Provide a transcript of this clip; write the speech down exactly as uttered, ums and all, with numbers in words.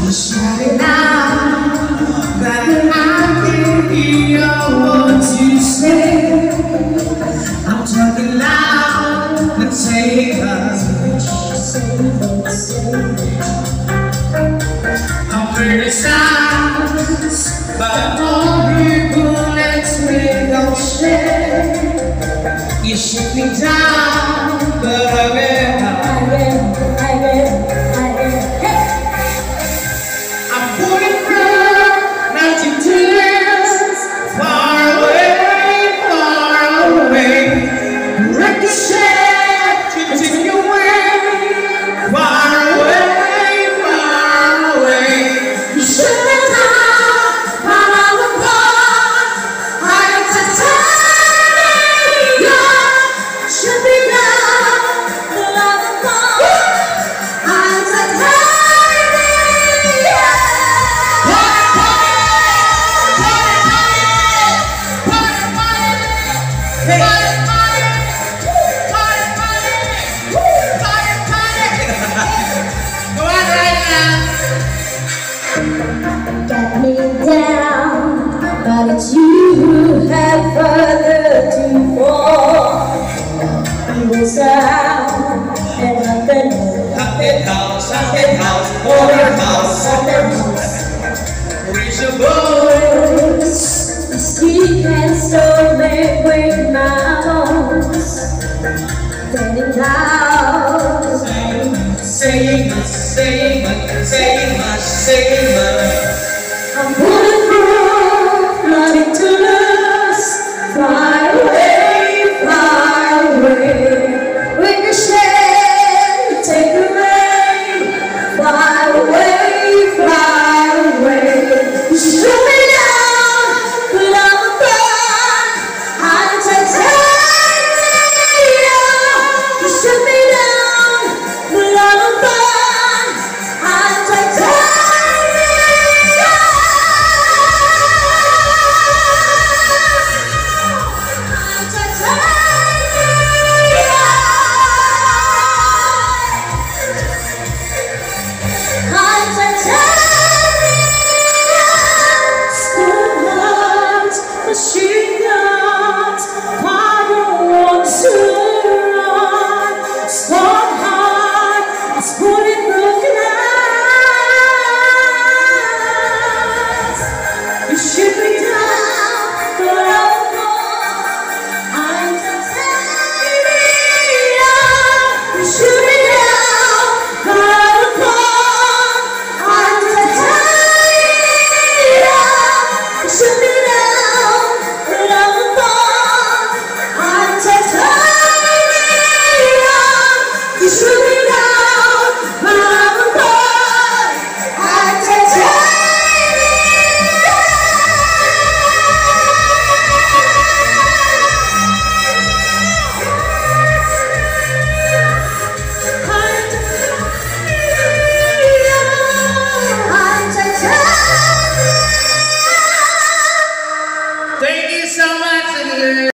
Shouting out that I can hear what you say. I'm talking loud and saying I'm criticized by all people let me go share. You shoot me down, but I will, I will, I will, I will. Got me down, but it's you who have further to fall. You will sound and nothing more. Haunted house, haunted house, horror house, haunted house. Raise your voice. The sea can still make break my bones. Turning loud, saying much, saying much, saying much, saying much. I'm pulling